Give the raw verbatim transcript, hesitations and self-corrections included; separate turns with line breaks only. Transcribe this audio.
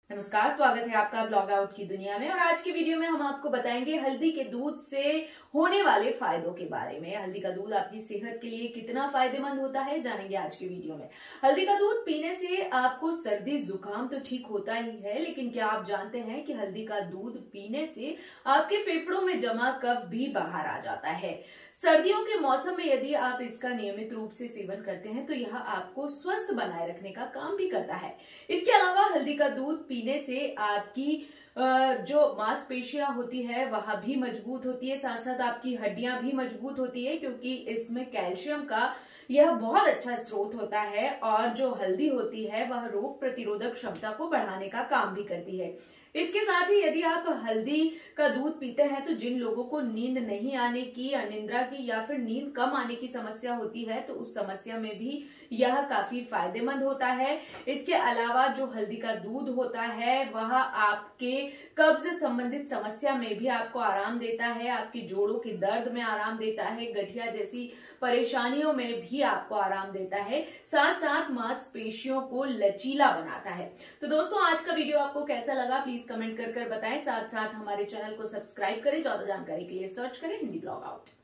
नमस्कार, स्वागत है आपका ब्लॉग आउट की दुनिया में। और आज की वीडियो में हम आपको बताएंगे हल्दी के दूध से होने वाले फायदों के बारे में। हल्दी का दूध आपकी सेहत के लिए कितना फायदेमंद होता है, जानेंगे आज की वीडियो में। हल्दी का दूध पीने से आपको सर्दी जुकाम तो ठीक होता ही है, लेकिन क्या आप जानते हैं कि हल्दी का दूध पीने से आपके फेफड़ों में जमा कफ भी बाहर आ जाता है। सर्दियों के मौसम में यदि आप इसका नियमित रूप से सेवन करते हैं तो यह आपको स्वस्थ बनाए रखने का काम भी करता है। इसके अलावा हल्दी का दूध पीने से आपकी जो मांसपेशियां होती है वह भी मजबूत होती है, साथ साथ आपकी हड्डियां भी मजबूत होती है, क्योंकि इसमें कैल्शियम का यह बहुत अच्छा स्रोत होता है। और जो हल्दी होती है वह रोग प्रतिरोधक क्षमता को बढ़ाने का काम भी करती है। इसके साथ ही यदि आप हल्दी का दूध पीते हैं तो जिन लोगों को नींद नहीं आने की, अनिद्रा की या फिर नींद कम आने की समस्या होती है तो उस समस्या में भी यह काफी फायदेमंद होता है। इसके अलावा जो हल्दी का दूध होता है वह आपके कब्ज संबंधित समस्या में भी आपको आराम देता है, आपके जोड़ों के दर्द में आराम देता है, गठिया जैसी परेशानियों में भी आपको आराम देता है, साथ साथ मांसपेशियों को लचीला बनाता है। तो दोस्तों, आज का वीडियो आपको कैसा लगा प्लीज कमेंट कर कर बताएं। साथ साथ हमारे चैनल को सब्सक्राइब करें। ज्यादा जानकारी के लिए सर्च करें हिंदी ब्लॉग आउट।